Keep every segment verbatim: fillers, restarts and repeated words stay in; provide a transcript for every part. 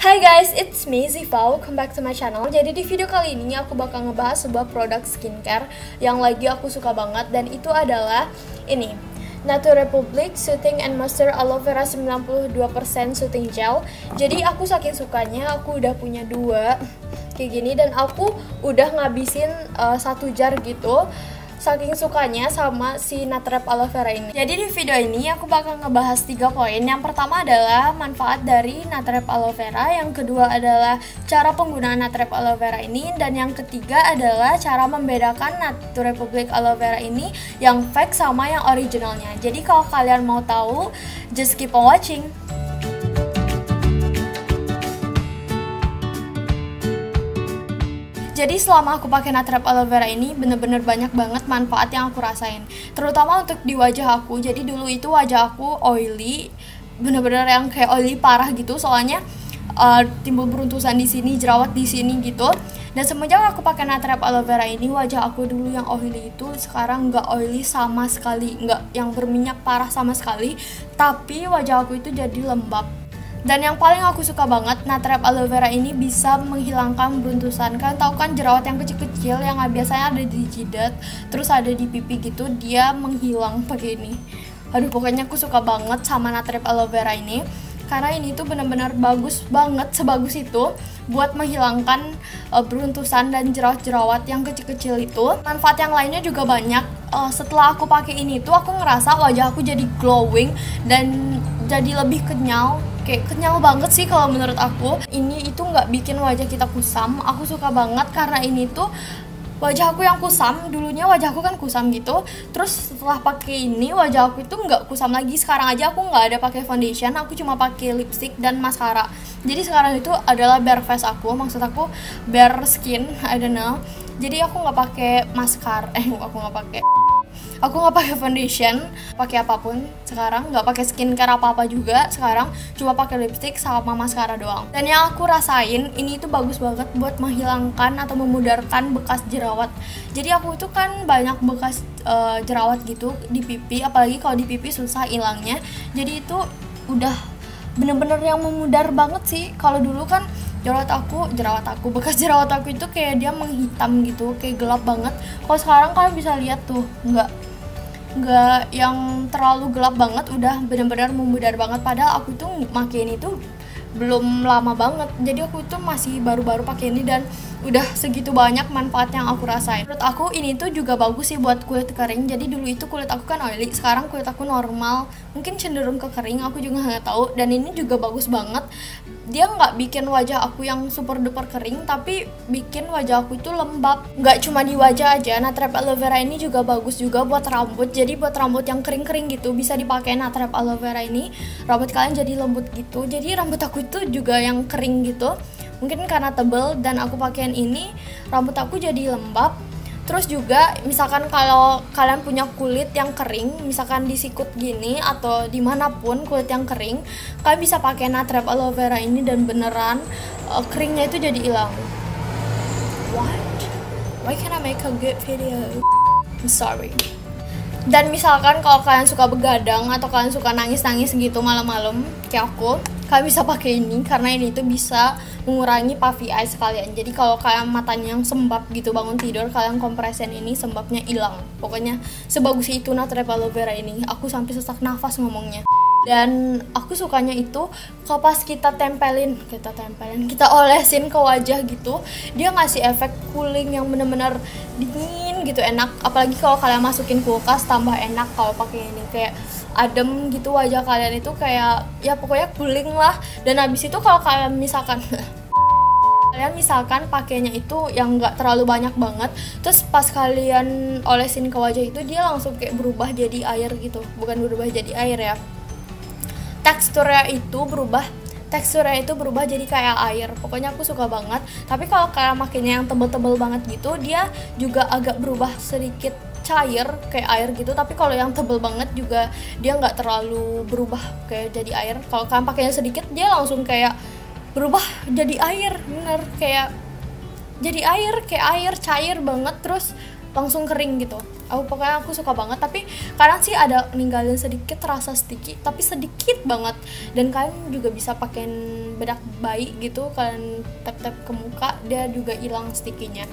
Hai guys, it's me Ziva, welcome back to my channel. Jadi di video kali ini aku bakal ngebahas sebuah produk skincare yang lagi aku suka banget, dan itu adalah ini, Nature Republic Soothing and Moisture Aloe Vera sembilan puluh dua persen Soothing Gel. Jadi aku saking sukanya, aku udah punya dua kayak gini, dan aku udah ngabisin uh, satu jar gitu. Saking sukanya sama si Natrep Aloe Vera ini. Jadi di video ini aku bakal ngebahas tiga poin. Yang pertama adalah manfaat dari Natrep Aloe Vera, yang kedua adalah cara penggunaan Natrep Aloe Vera ini, dan yang ketiga adalah cara membedakan Nature Republic Aloe Vera ini yang fake sama yang originalnya. Jadi kalau kalian mau tahu, just keep on watching. Jadi selama aku pakai Natrep Aloe Vera ini bener-bener banyak banget manfaat yang aku rasain, terutama untuk di wajah aku. Jadi dulu itu wajah aku oily, bener-bener yang kayak oily parah gitu, soalnya uh, timbul beruntusan di sini, jerawat di sini gitu. Dan semenjak aku pakai Natrep Aloe Vera ini, wajah aku dulu yang oily itu sekarang nggak oily sama sekali, nggak yang berminyak parah sama sekali, tapi wajah aku itu jadi lembab. Dan yang paling aku suka banget, Natrep Aloe Vera ini bisa menghilangkan beruntusan. Kalian tahu kan jerawat yang kecil-kecil yang biasanya ada di jidat, terus ada di pipi gitu, dia menghilang pakai ini. Aduh, pokoknya aku suka banget sama Natrep Aloe Vera ini, karena ini tuh benar-benar bagus banget, sebagus itu buat menghilangkan uh, beruntusan dan jerawat-jerawat yang kecil-kecil itu. Manfaat yang lainnya juga banyak. Uh, setelah aku pakai ini tuh aku ngerasa wajah aku jadi glowing dan jadi lebih kenyal. Kayak kenyal banget sih kalau menurut aku. Ini itu nggak bikin wajah kita kusam. Aku suka banget karena ini tuh wajah aku yang kusam, dulunya wajah aku kan kusam gitu. Terus setelah pakai ini wajah aku itu nggak kusam lagi. Sekarang aja aku nggak ada pakai foundation, aku cuma pakai lipstick dan maskara. Jadi sekarang itu adalah bare face aku, maksud aku bare skin, I don't know. Jadi aku nggak pakai maskara, eh aku nggak pakai Aku nggak pakai foundation, pakai apapun sekarang, nggak pakai skincare apa-apa juga sekarang, cuma pakai lipstick sama maskara doang. Dan yang aku rasain ini itu bagus banget buat menghilangkan atau memudarkan bekas jerawat. Jadi aku itu kan banyak bekas uh, jerawat gitu di pipi, apalagi kalau di pipi susah hilangnya. Jadi itu udah bener-bener yang memudar banget sih. Kalau dulu kan jerawat aku, jerawat aku, bekas jerawat aku itu kayak dia menghitam gitu, kayak gelap banget. Kalau sekarang kalian bisa lihat tuh, nggak nggak yang terlalu gelap banget, udah benar-benar memudar banget. Padahal aku tuh makin itu belum lama banget, jadi aku tuh masih baru-baru pakai ini dan udah segitu banyak manfaat yang aku rasain. Menurut aku ini tuh juga bagus sih buat kulit kering. Jadi dulu itu kulit aku kan oily, sekarang kulit aku normal, mungkin cenderung ke kering, aku juga nggak tahu. Dan ini juga bagus banget, dia nggak bikin wajah aku yang super duper kering, tapi bikin wajah aku itu lembab. Nggak cuma di wajah aja, Natrep Aloe Vera ini juga bagus juga buat rambut. Jadi buat rambut yang kering-kering gitu bisa dipakai Natrep Aloe Vera ini, rambut kalian jadi lembut gitu. Jadi rambut aku itu juga yang kering gitu, mungkin karena tebel dan aku pakaian ini, rambut aku jadi lembab. Terus juga misalkan kalau kalian punya kulit yang kering, misalkan di sikut gini atau dimanapun kulit yang kering, kalian bisa pakai Natrep Aloe Vera ini dan beneran uh, keringnya itu jadi hilang. What? Why can't I make a good video? I'm sorry. Dan misalkan kalau kalian suka begadang atau kalian suka nangis-nangis gitu malam-malam kayak aku, kalian bisa pakai ini karena ini tuh bisa mengurangi puffy eyes kalian. Jadi kalau kalian matanya yang sembab gitu bangun tidur, kalian kompresin ini, sembabnya hilang. Pokoknya sebagus itu Natrep Aloe Vera ini. Aku sampai sesak nafas ngomongnya. Dan aku sukanya itu kalau pas kita tempelin, kita tempelin, kita olesin ke wajah gitu, dia ngasih efek cooling yang bener-bener dingin gitu, enak. Apalagi kalau kalian masukin kulkas tambah enak kalau pakai ini, kayak adem gitu wajah kalian itu, kayak ya pokoknya cooling lah. Dan habis itu kalau kalian misalkan kalian misalkan pakainya itu yang nggak terlalu banyak banget, terus pas kalian olesin ke wajah itu dia langsung kayak berubah jadi air gitu, bukan berubah jadi air ya, teksturnya itu berubah teksturnya itu berubah jadi kayak air. Pokoknya aku suka banget. Tapi kalau kalian makainya yang tebel-tebel banget gitu, dia juga agak berubah sedikit cair kayak air gitu. Tapi kalau yang tebel banget juga dia nggak terlalu berubah kayak jadi air. Kalau kalian pakainya sedikit, dia langsung kayak berubah jadi air, bener, kayak jadi air, kayak air cair banget, terus langsung kering gitu. Aku pokoknya aku suka banget, tapi kadang sih ada ninggalin sedikit rasa sticky, tapi sedikit banget. Dan kalian juga bisa pakai bedak bayi gitu, kalian tap-tap ke muka, dia juga hilang stikinya.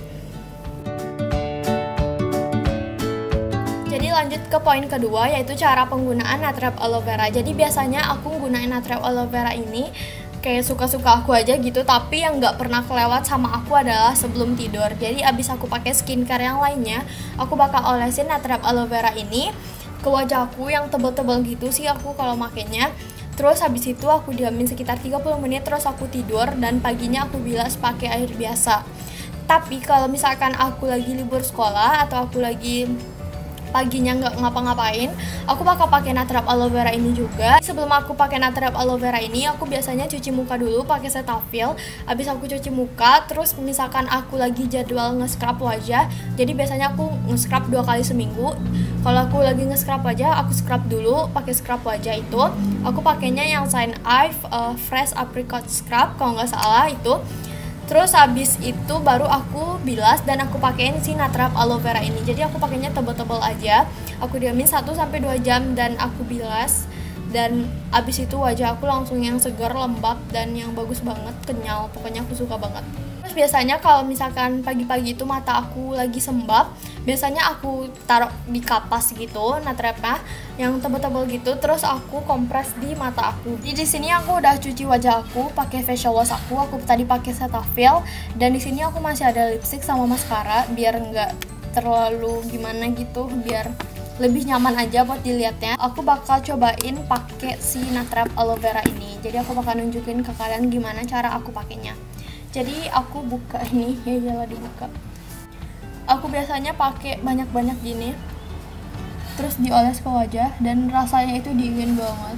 Jadi lanjut ke poin kedua, yaitu cara penggunaan Natrap aloe vera. Jadi biasanya aku gunain Natrap aloe vera ini kayak suka-suka aku aja gitu, tapi yang nggak pernah kelewat sama aku adalah sebelum tidur. Jadi abis aku pakai skincare yang lainnya, aku bakal olesin Natrap aloe vera ini ke wajahku yang tebel-tebel gitu sih aku kalau makainya. Terus habis itu aku diamin sekitar tiga puluh menit, terus aku tidur, dan paginya aku bilas pakai air biasa. Tapi kalau misalkan aku lagi libur sekolah atau aku lagi paginya nggak ngapa-ngapain, aku bakal pakai Natrap aloe vera ini juga. Sebelum aku pakai Natrap aloe vera ini, aku biasanya cuci muka dulu pakai Cetaphil. Habis aku cuci muka, terus misalkan aku lagi jadwal nge-scrub wajah, jadi biasanya aku nge-scrub dua kali seminggu. Kalau aku lagi nge-scrub wajah, aku scrub dulu pakai scrub wajah itu. Aku pakainya yang Saint Ive uh, Fresh Apricot Scrub kalau nggak salah itu. Terus habis itu baru aku bilas dan aku pakein si Natrap aloe vera ini. Jadi aku pakainya tebel-tebel aja. Aku diamin satu sampai dua jam dan aku bilas. Dan abis itu wajah aku langsung yang segar, lembab, dan yang bagus banget, kenyal. Pokoknya aku suka banget. Terus biasanya kalau misalkan pagi-pagi itu mata aku lagi sembab, biasanya aku taruh di kapas gitu, Natrapnya yang tebel-tebel gitu, terus aku kompres di mata aku. Jadi di sini aku udah cuci wajah aku pakai facial wash aku. Aku tadi pakai Cetaphil, dan di sini aku masih ada lipstick sama maskara biar nggak terlalu gimana gitu, biar lebih nyaman aja buat dilihatnya. Aku bakal cobain pakai si Natrap aloe vera ini. Jadi aku bakal nunjukin ke kalian gimana cara aku pakainya. Jadi aku buka ini, ya jelas dibuka. Aku biasanya pakai banyak-banyak gini, terus dioles ke wajah, dan rasanya itu dingin banget.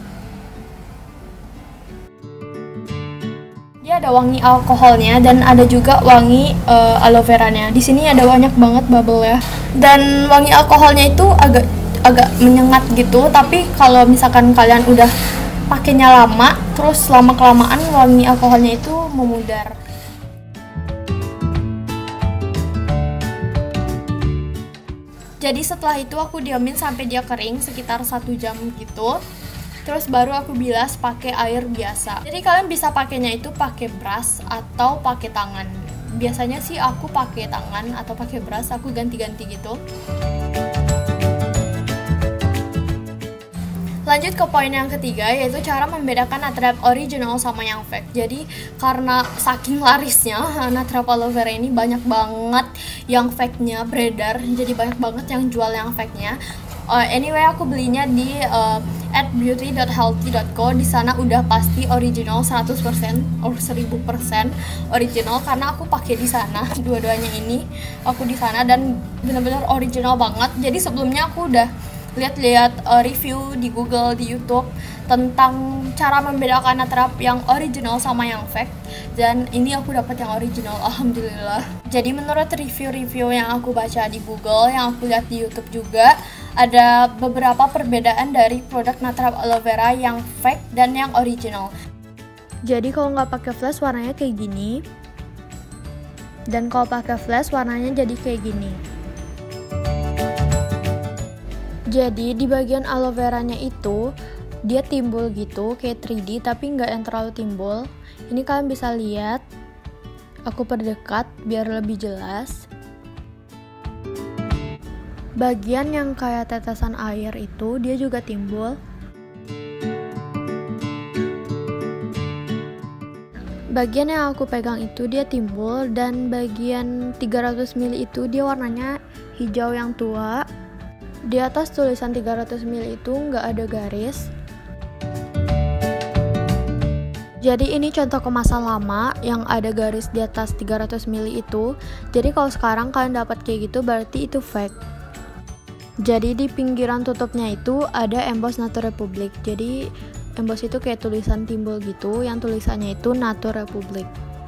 Dia ada wangi alkoholnya dan ada juga wangi uh, aloe veranya. Di sini ada banyak banget bubble ya. Dan wangi alkoholnya itu agak agak menyengat gitu, tapi kalau misalkan kalian udah pakainya lama, terus lama kelamaan wangi alkoholnya itu memudar. Jadi setelah itu aku diamin sampai dia kering sekitar satu jam gitu. Terus baru aku bilas pakai air biasa. Jadi kalian bisa pakainya itu pakai brush atau pakai tangan. Biasanya sih aku pakai tangan atau pakai brush, aku ganti-ganti gitu. Lanjut ke poin yang ketiga, yaitu cara membedakan Natrap original sama yang fake. Jadi karena saking larisnya Natrap aloe vera ini, banyak banget yang fake-nya beredar. Jadi banyak banget yang jual yang fake-nya. Uh, anyway, aku belinya di uh, at beauty dot healthy dot co. Di sana udah pasti original seratus persen or seribu persen original, karena aku pakai di sana dua-duanya ini. Aku di sana dan benar-benar original banget. Jadi sebelumnya aku udah lihat-lihat uh, review di Google, di YouTube tentang cara membedakan Natrap yang original sama yang fake, dan ini aku dapat yang original, alhamdulillah. Jadi menurut review-review yang aku baca di Google, yang aku lihat di YouTube juga, ada beberapa perbedaan dari produk Natrap aloe vera yang fake dan yang original. Jadi kalau nggak pakai flash warnanya kayak gini, dan kalau pakai flash warnanya jadi kayak gini. Jadi di bagian aloe veranya itu dia timbul gitu kayak tiga D, tapi nggak yang terlalu timbul. Ini kalian bisa lihat, aku perdekat biar lebih jelas. Bagian yang kayak tetesan air itu dia juga timbul. Bagian yang aku pegang itu dia timbul, dan bagian tiga ratus mililiter itu dia warnanya hijau yang tua. Di atas tulisan tiga ratus mililiter itu nggak ada garis. Jadi ini contoh kemasan lama yang ada garis di atas tiga ratus mililiter itu. Jadi kalau sekarang kalian dapat kayak gitu berarti itu fake. Jadi di pinggiran tutupnya itu ada emboss Nature Republic. Jadi emboss itu kayak tulisan timbul gitu, yang tulisannya itu Nature Republic.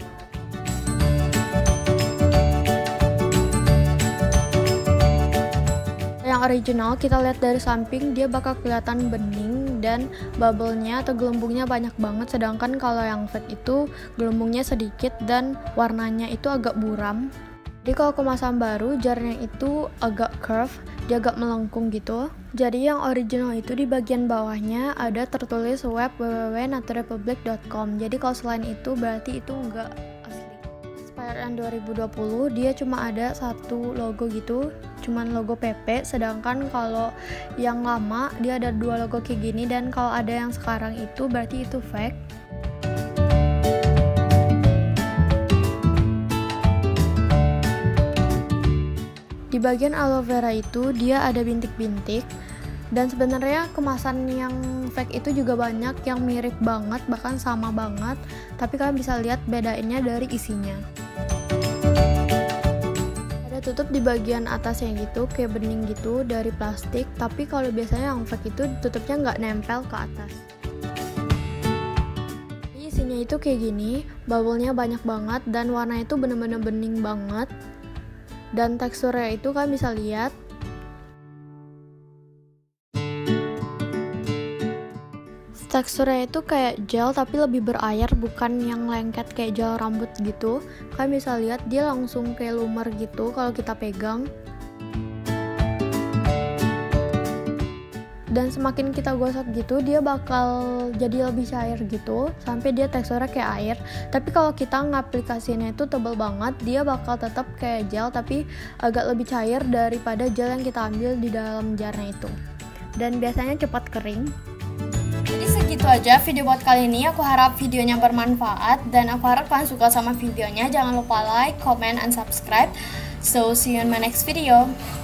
Yang original kita lihat dari samping dia bakal kelihatan bening dan bubble-nya atau gelembungnya banyak banget, sedangkan kalau yang fake itu gelembungnya sedikit dan warnanya itu agak buram. Jadi kalau kemasan baru, jarnya itu agak curve, dia agak melengkung gitu. Jadi yang original itu di bagian bawahnya ada tertulis web w w w titik naturepublic titik com. Jadi kalau selain itu berarti itu enggak asli. Spirean dua ribu dua puluh dia cuma ada satu logo gitu, cuman logo P P. Sedangkan kalau yang lama dia ada dua logo kayak gini, dan kalau ada yang sekarang itu berarti itu fake. Di bagian aloe vera itu dia ada bintik-bintik, dan sebenarnya kemasan yang fake itu juga banyak yang mirip banget, bahkan sama banget, tapi kalian bisa lihat bedainnya dari isinya. Ada tutup di bagian atasnya gitu, kayak bening gitu dari plastik, tapi kalau biasanya yang fake itu tutupnya nggak nempel ke atas. Isinya itu kayak gini, bubble-nya banyak banget, dan warnanya itu bener-bener bening banget. Dan teksturnya itu kalian bisa lihat. Teksturnya itu kayak gel tapi lebih berair, bukan yang lengket kayak gel rambut gitu. Kalian bisa lihat dia langsung kayak lumer gitu kalau kita pegang. Dan semakin kita gosok gitu, dia bakal jadi lebih cair gitu, sampai dia teksturnya kayak air. Tapi kalau kita ngaplikasinya itu tebel banget, dia bakal tetap kayak gel, tapi agak lebih cair daripada gel yang kita ambil di dalam jarnya itu. Dan biasanya cepat kering. Jadi segitu aja video buat kali ini. Aku harap videonya bermanfaat, dan aku harap kalian suka sama videonya. Jangan lupa like, comment, and subscribe. So see you in my next video.